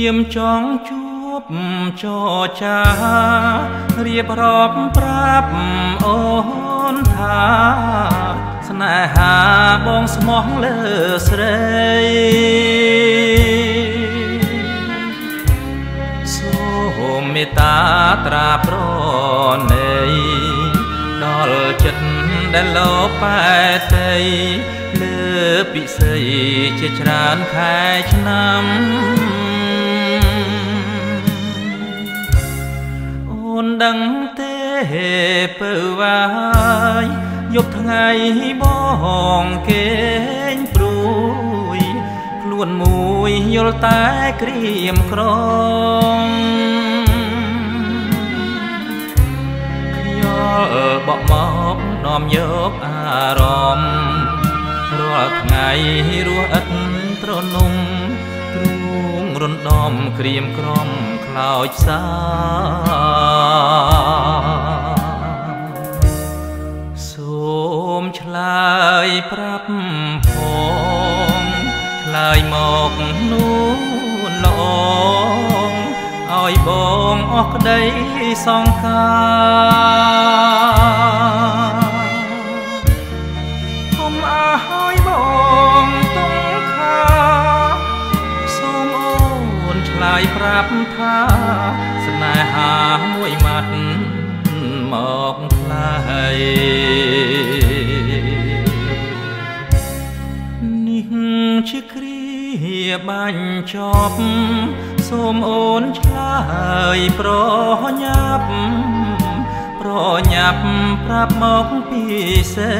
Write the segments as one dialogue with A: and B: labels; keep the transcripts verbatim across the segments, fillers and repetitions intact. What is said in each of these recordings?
A: យាមចង់ជួបចរចារៀបរាប់ប្រាប់អូនថាស្នេហាបងស្មោះលើស្រីសូមមេត្តាត្រាប្រណីដល់ចិត្តដែលលោបែតីលើពិសីជាច្រើនខែឆ្នាំអូនដឹងទេពើវាយយប់ថ្ងៃបងគេងព្រួយខ្លួនមួយយល់តែក្រៀមក្រំខ្យល់បក់មកនាំយកអារម្មណ៍រាល់ថ្ងៃរស់ឥតត្រនំទ្រូងរំដំក្រៀមក្រំខ្លោចផ្សាសូមឆ្លើយប្រាប់ផងឆ្លើយមកនោះល្អឲ្យបងអស់ក្តីសង្ការគុំអើឲ្យបងต้องខាសូមអូនឆ្លើយប្រាប់ថាស្នេហាមួយម៉ាត់មកផ្លៃនេះជាគ្រាបាញ់ចប់សូមអូនឆ្លើយប្រញាប់ប្រញាប់ប្រាប់មកពីសេ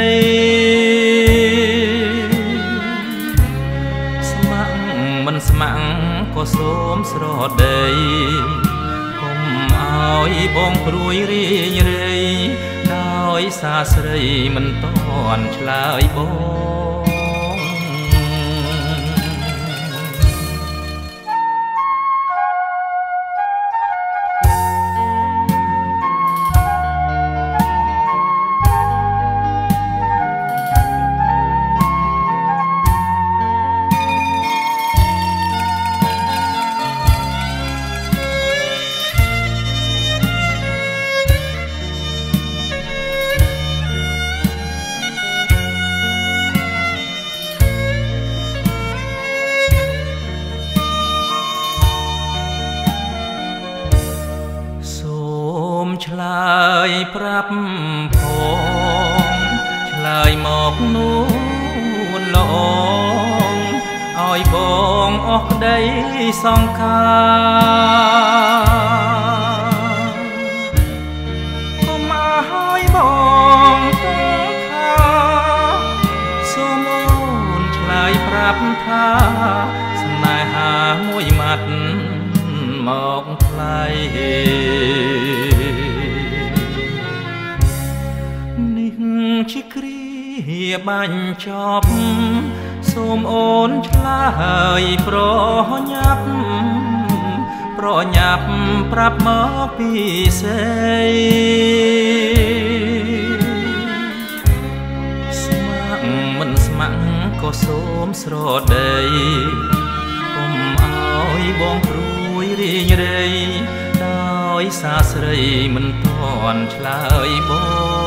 A: ស្ម័គ្រមិនស្ម័គ្រក៏សូមស្រដីគុំឲ្យបងព្រួយរីងរៃដោយសារស្រីមិនតន់ឆ្លើយបងឆ្លើយប្រាប់ផងឆ្លើយមកនោះល្អឲ្យបងអស់ក្តីសង្ការគុំឲ្យបងទាំងខាសូមអូនឆ្លើយប្រាប់ថាស្នេហាមួយម៉ាត់មកផ្លៃជាគ្រាបាញ់ចប់សូមអូនឆ្លើយប្រញាប់ប្រញាប់ប្រាប់មកពីសេស្ម័គ្រមិនស្ម័គ្រក៏សូមស្រដីគុំឲ្យបងព្រួយរីងរៃដោយសារស្រីមិនតន់ឆ្លើយបង